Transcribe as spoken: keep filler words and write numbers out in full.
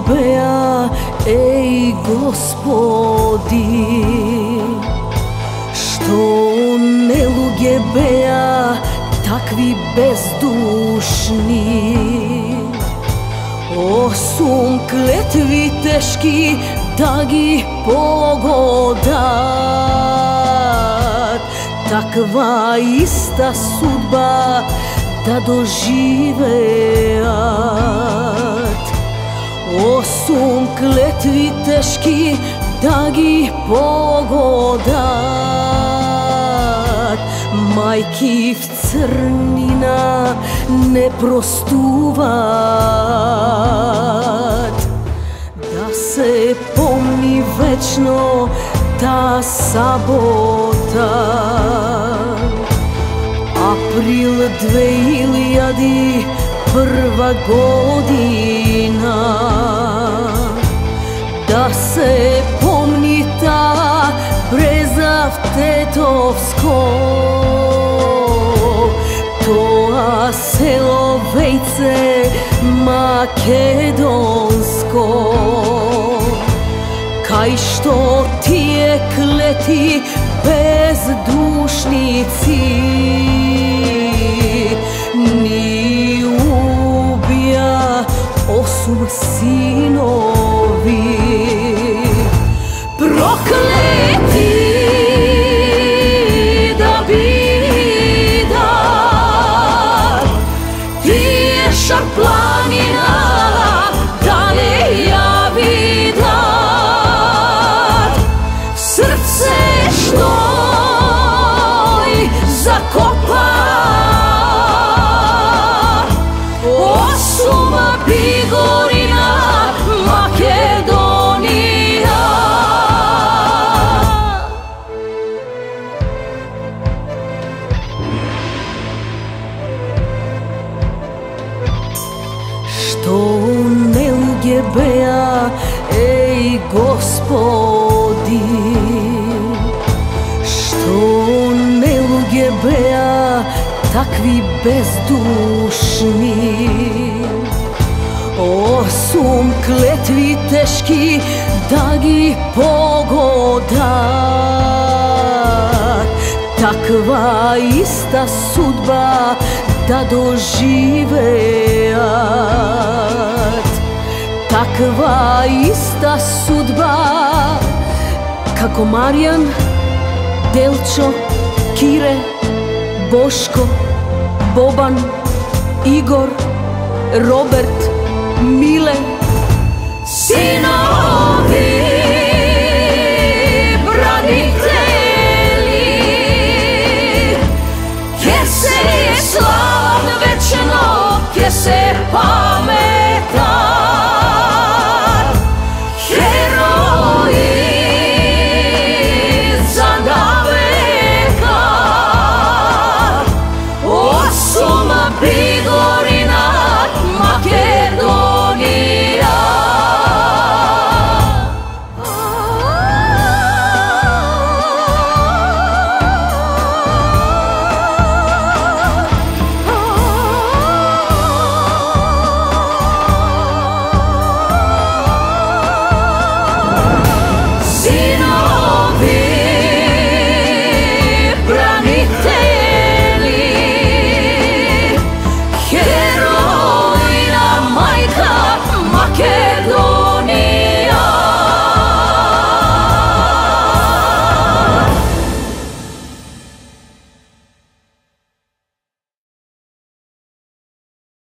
Bea, ej Gospodi, što ne luge Bea, takvi bezdušni. Osum kletvi teški, da gi pogodat, takva ista sudba da doživeat. Osum kletvi teški, da gi pogodat, majkiv crnina ne prostuvat. Da se pomni večno ta sabota, april dve hiljadi prva godina. Da se pomni ta brezav tetovsko, to a selo Vejce makedonsko. Kaj što ti je kleti bezdušnici, ni ubija osum sinovi. Prokleti da bidat, ti je šar planina da ne javi dat. Srce što zakopa osuma Bigorina Makedonija. Što ne luge Bea, ej Gospodi, što ne luge Bea, takvi bezdušni. Osum kletvi teški, da gi pogodat, takva ista sudba da doživeat. Takva ista sudba kako Marijan, Delčo, Kire, Boško, Boban, Igor, Robert, Mile, sinovi branitelji, jer se je slavan večno, jer se pa